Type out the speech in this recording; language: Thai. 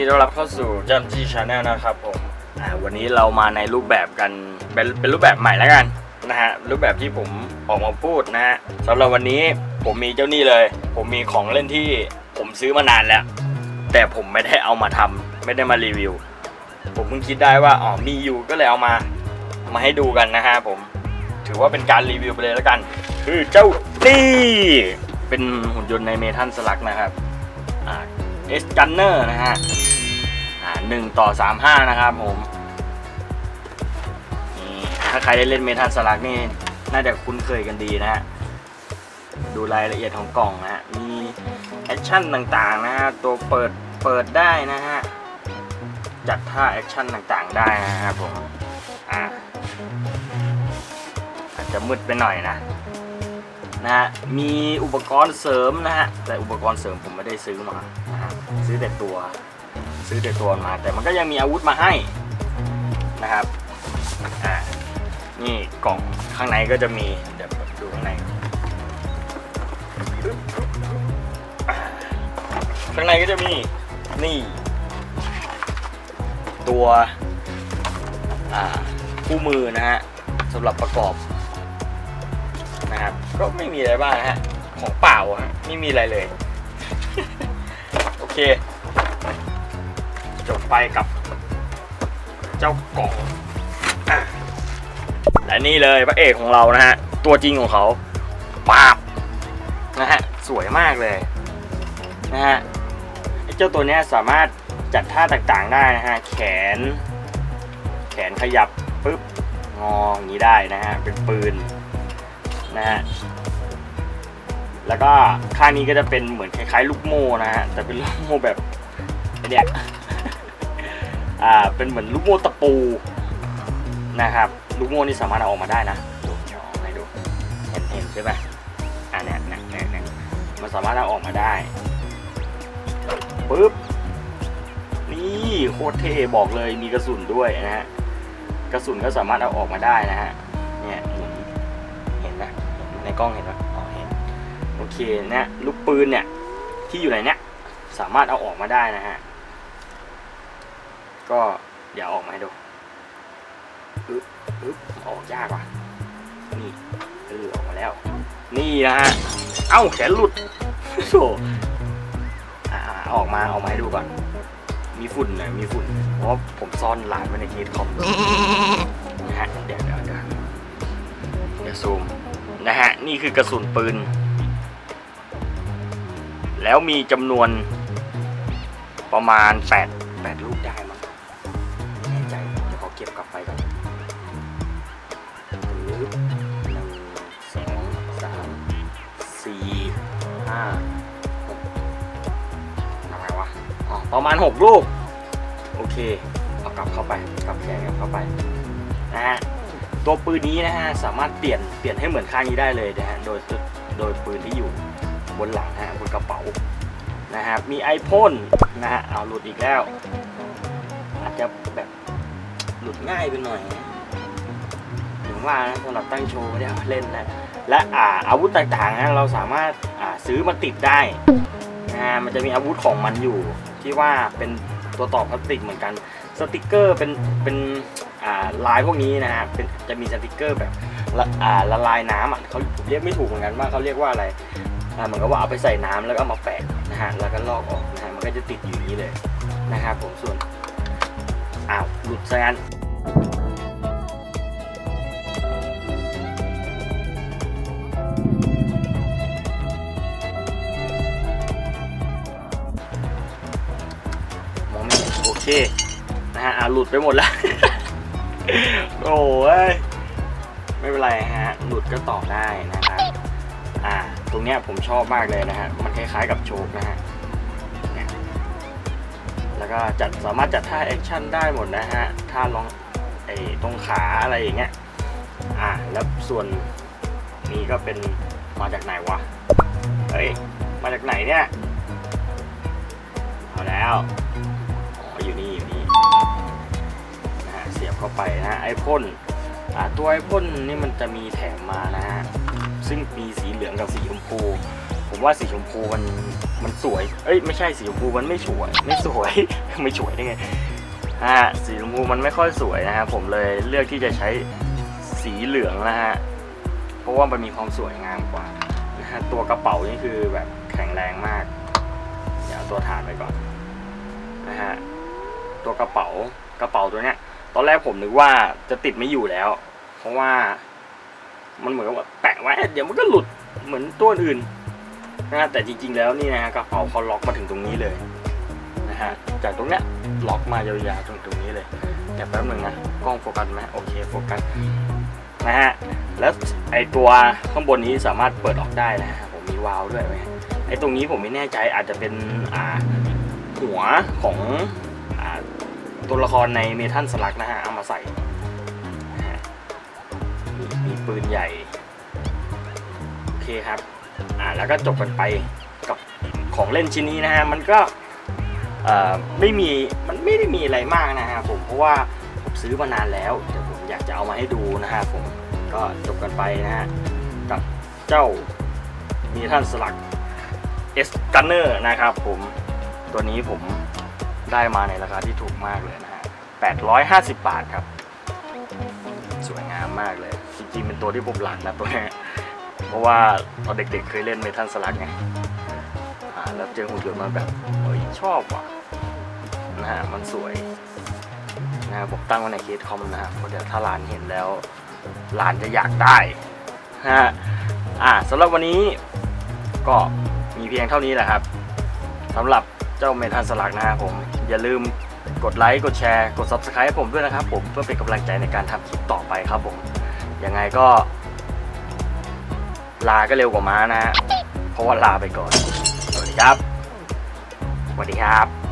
ต้อนรับเข้าสู่จัมจีชาแนลนะครับผมวันนี้เรามาในรูปแบบกันเป็นรูปแบบใหม่แล้วกันนะฮะรูปแบบที่ผมออกมาพูดนะฮะสำหรับวันนี้ผมมีเจ้านี่เลยผมมีของเล่นที่ผมซื้อมานานแล้วแต่ผมไม่ได้เอามาทำไม่ได้มารีวิวผมเพิ่งคิดได้ว่าอ๋อมีอยู่ก็เลยเอามาให้ดูกันนะฮะผมถือว่าเป็นการรีวิวไปเลยแล้วกันคือเจ้านี่เป็นหุ่นยนต์ในเมทัลสลักนะครับเอสกันเนอร์นะฮะ1:35นะครับผมนี่ถ้าใครได้เล่นเมทัลสลักนี่น่าจะคุ้นเคยกันดีนะฮะดูรายละเอียดของกล่องนะฮะมีแอคชั่นต่างๆนะฮะตัวเปิดได้นะฮะจัดท่าแอคชั่นต่างๆได้นะครับผมอาจจะมืดไปหน่อยนะฮะมีอุปกรณ์เสริมนะฮะแต่อุปกรณ์เสริมผมไม่ได้ซื้อมานะฮะซื้อแต่ตัวมาแต่มันก็ยังมีอาวุธมาให้นะครับนี่กล่องข้างในก็จะมีเดี๋ยวดูข้างในก็จะมีนี่ตัวคู่มือนะฮะสำหรับประกอบนะครับก็ไม่มีอะไรบ้างฮะของเปล่าฮะไม่มีอะไรเลย โอเคจบไปกับเจ้ากล่องและนี่เลยพระเอกของเรานะฮะตัวจริงของเขาป๊าบนะฮะสวยมากเลยนะฮะเจ้าตัวนี้สามารถจัดท่าต่างๆได้นะฮะแขนขยับปึ๊บงออย่างนี้ได้นะฮะเป็นปืนนะฮะแล้วก็ข้างนี้ก็จะเป็นเหมือนคล้ายๆลูกโม่นะฮะแต่เป็นลูกโม่แบบเนี่ยเป็นเหมือนลูกโม่ตะปูนะครับลูกโม่นี่สามารถเอาออกมาได้นะดูให้ดูเห็นใช่ไหมเนี่ยมันสามารถเอาออกมาได้ปึ๊บนี่โคตรเท่บอกเลยมีกระสุนด้วยนะฮะกระสุนก็สามารถเอาออกมาได้นะฮะเนี่ยเห็นนะในกล้องเห็นไหมอ๋อเห็นโอเคนะลูกปืนเนี่ยที่อยู่ในเนี้ยสามารถเอาออกมาได้นะฮะก็เดี๋ยวออกมาให้ดูออกยากว่ะนี่ออกมาแล้วนี่นะฮะเอ้าแขนหลุดโซ่ออกมาให้ดูก่อนมีฝุ่นเลยมีฝุ่นเพราะผมซ่อนหลานไว้ในเคสคอมนะฮะเดี๋ยวซูมนะฮะนี่คือกระสุนปืนแล้วมีจำนวนประมาณ8ลูกได้มั้งไม่แน่ใจเดี๋ยวขอเก็บกลับไปก่อน1 2 3 4 5 6ทำไมวะประมาณ6ลูกโอเคเอากลับเข้าไปกลับแขนเข้าไปนะฮะตัวปืนนี้นะฮะสามารถเปลี่ยนให้เหมือนข้างนี้ได้เลยนะฮะโดยปืนที่อยู่บนหลังฮะบนกระเป๋านะฮะมีไอพ่นนะฮะเอาหลุดอีกแล้วอาจจะแบบหลุดง่ายไปหน่อยถึงว่านะสำหรับตั้งโชว์ไม่ได้เล่นนะและอาวุธต่างๆนะเราสามารถซื้อมาติดได้นะมันจะมีอาวุธของมันอยู่ที่ว่าเป็นตัวต่อพลาสติกเหมือนกันสติกเกอร์เป็นลายพวกนี้นะฮะจะมีสติกเกอร์แบบละลายน้ำเขาเรียกไม่ถูกเหมือนกันว่าเขาเรียกว่าอะไรเหมือนกับว่าเอาไปใส่น้ำแล้วก็เอามาแปะนะฮะแล้วก็ลอกออกนะฮะมันก็จะติดอยู่อย่างนี้เลยนะครับผมส่วนหลุดซะงั้นมองไม่เห็นโอเคนะฮะหลุดไปหมดแล้ว โอ้ยไม่เป็นไรฮะหลุดก็ต่อได้นะครับตรงเนี้ยผมชอบมากเลยนะฮะมันคล้ายๆกับโชคนะฮะแล้วก็สามารถจัดท่าแอคชั่นได้หมดนะฮะท่าลองตรงขาอะไรอย่างเงี้ยแล้วส่วนนี้ก็เป็นมาจากไหนวะมาจากไหนเนี่ยเอาแล้วอยู่นี่นะฮะเสียบเข้าไปนะไอพ่นตัวไอพ่นนี่มันจะมีแถมมานะฮะซึ่งมีสีเหลืองกับสีชมพูผมว่าสีชมพูมันสวยเอ้ยไม่ใช่สีชมพูมันไม่สวยไม่สวย ไม่สวยได้ไงสีชมพูมันไม่ค่อยสวยนะฮะผมเลยเลือกที่จะใช้สีเหลืองนะฮะเพราะว่ามันมีความสวยงามกว่านะฮะตัวกระเป๋านี่คือแบบแข็งแรงมากเดี๋ยวตัวฐานไปก่อนนะฮะตัวกระเป๋าตัวเนี้ยตอนแรกผมนึกว่าจะติดไม่อยู่แล้วเพราะว่ามันเหมือนกับว่าแปะไว้เดี๋ยวมันก็หลุดเหมือนตัวอื่นนะฮะแต่จริงๆแล้วนี่นะฮะกระเป๋าเขาล็อกมาถึงตรงนี้เลยนะฮะจากตรงเนี้ยล็อกมายาวๆตรงนี้เลยแต่แป๊บนึงนะกล้องโฟกัสไหมโอเคโฟกัสนะฮะแล้วไอตัวข้างบนนี้สามารถเปิดออกได้นะฮะผมมีวาล์วด้วยไหมไอตรงนี้ผมไม่แน่ใจอาจจะเป็นหัวของตัวละครในเมทัลสลักนะฮะเอามาใส่มีปืนใหญ่โอเคครับแล้วก็จบกันไปกับของเล่นชิ้นนี้นะฮะมันก็มันไม่ได้มีอะไรมากนะฮะผมเพราะว่าผมซื้อมานานแล้วแต่ผมอยากจะเอามาให้ดูนะฮะผมก็จบกันไปนะฮะกับเจ้าเมทัลสลักS Gunner นะครับผมตัวนี้ผมได้มาในราคาที่ถูกมากเลยนะฮะ850 บาทครับสวยงามมากเลยจริงๆเป็นตัวที่ผมหลังนะตัวนี้เพราะว่าตอนเด็กๆเคยเล่นเมทัลสลักไงแล้วเจอหุ่นยนต์มาแบบชอบว่ะนะฮะมันสวยนะผมตั้งไว้ในเคสคอมนะฮะเพราะเดี๋ยวถ้าหลานเห็นแล้วหลานจะอยากได้ฮะสำหรับวันนี้ก็มีเพียงเท่านี้แหละครับสำหรับเจ้าเมทัลสลักนะครับผมอย่าลืมกดไลค์กดแชร์กด Subscribe ให้ผมด้วยนะครับผมเพื่อเป็นกำลังใจในการทำคลิปต่อไปครับผมยังไงก็ลาก็เร็วกว่าม้านะฮะเพราะว่าลาไปก่อนสวัสดีครับ